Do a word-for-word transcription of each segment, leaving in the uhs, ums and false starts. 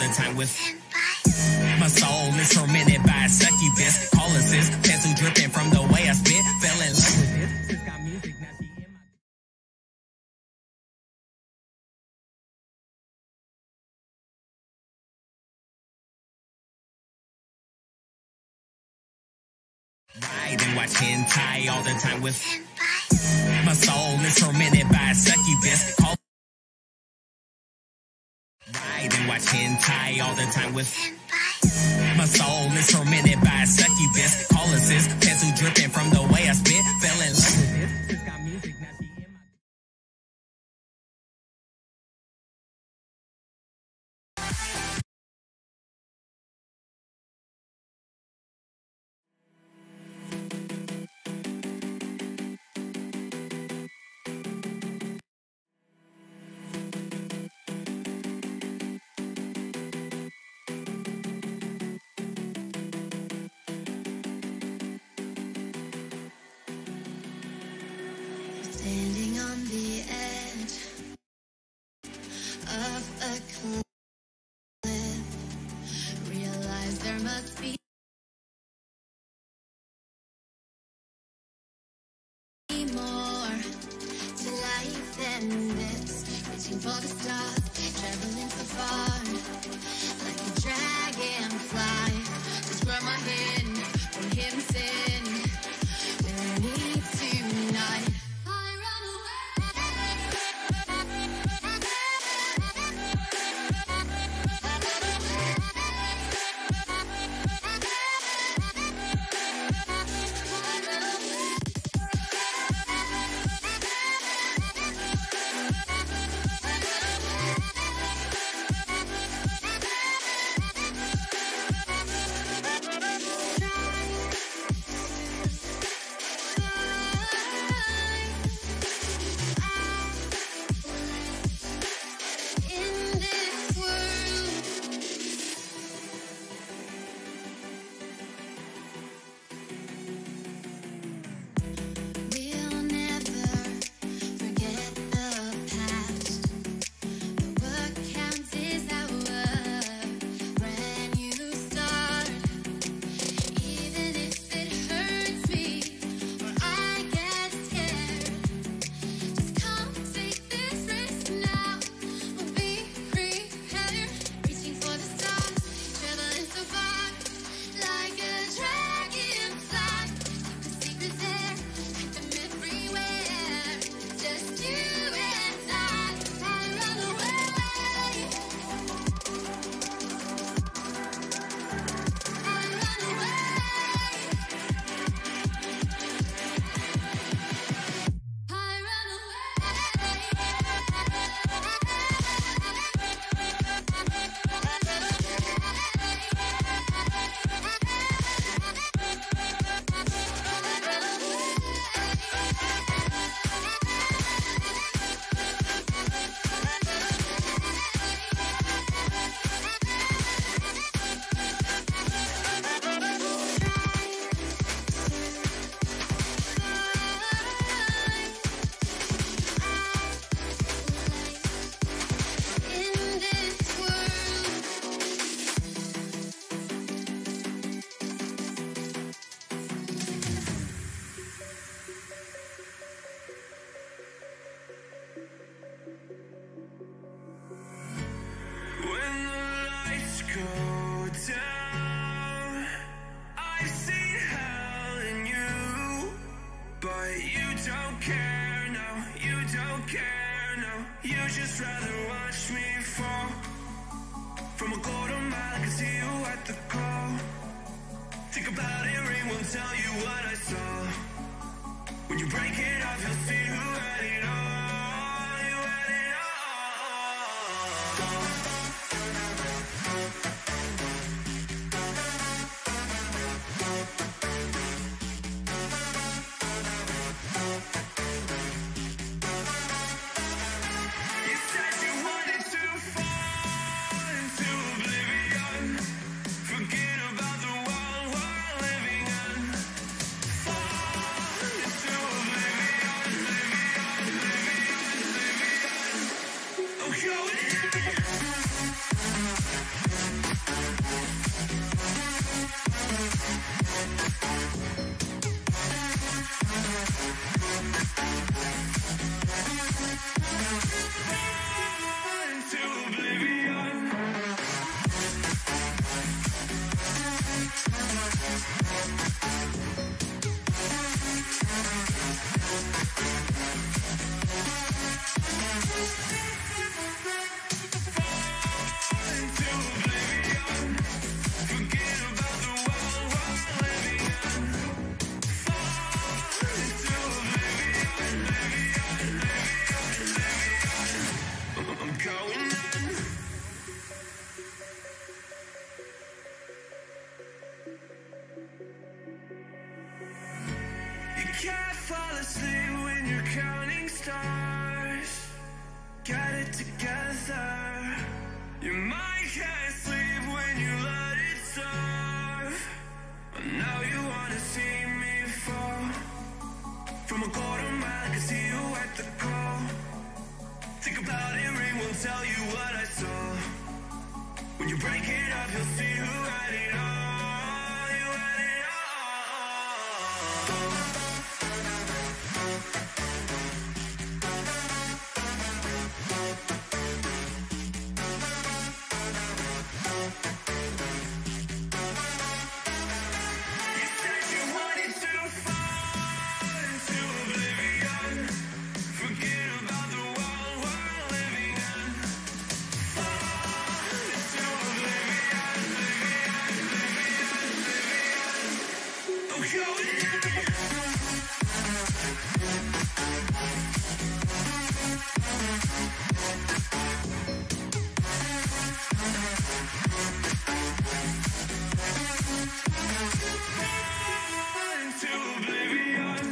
the time with my soul is tormented by a succubus. Call assist, pencil dripping from the way I spit. Fell in love with this. Sis got music, now she in my ride and watch hentai all the time with my soul is tormented by a succubus. Call ride and watch hentai all the time with my soul is tormented by a succubus. Call assist, pencil dripping from the way I spit. Fell in love with this. Sis got music, now she in Standing on the edge of a cliff, realize there must be more to life than this. Reaching for the stars, traveling so far, like a dragonfly. Just grab my hand from hidden sin. We're in need tonight. just rather watch me fall from a quarter mile. I can see you at the call. Think about it, ring won't tell you what I saw. When you break it off, you'll see who had it all. You had it all. Living can't fall asleep when you're counting stars. Get it together. Your mind can't sleep when you let it serve. And now you wanna see me fall. From a quarter mile, I can see you at the call. Think about it, ring won't tell you what I saw. When you break it up, you'll see who had it all. You had it all. You said you wanted to fall into oblivion. Forget about the world we're living in. Fall into oblivion, oblivion, oblivion, oblivion. Oh, go Fall into oblivion.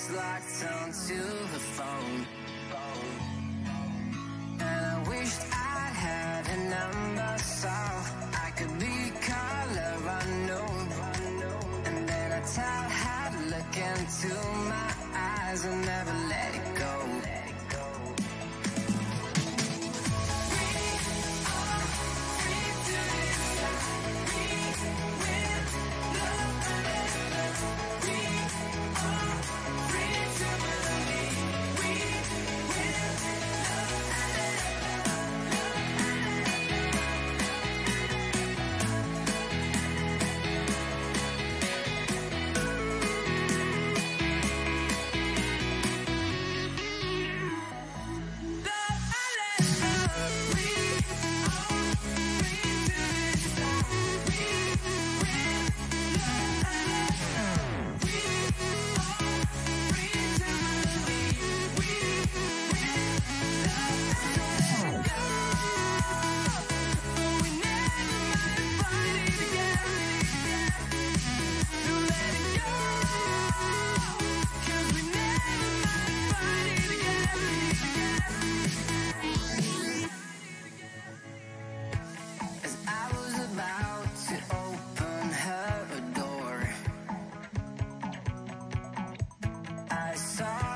face locked onto the phone. And I wished I'd had a number so I could be color unknown. And then I tell her to look into my eyes and never let it go. I saw